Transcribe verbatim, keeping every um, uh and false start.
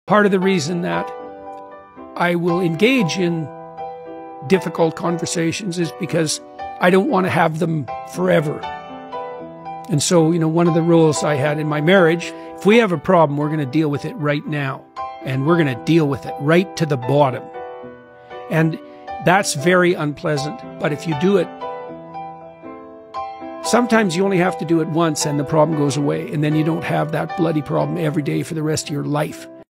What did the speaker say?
part of the reason that I will engage in difficult conversations is because I don't want to have them forever. And so, you know, one of the rules I had in my marriage, if we have a problem, we're going to deal with it right now. And we're going to deal with it right to the bottom. And that's very unpleasant. But if you do it, sometimes you only have to do it once and the problem goes away. And then you don't have that bloody problem every day for the rest of your life.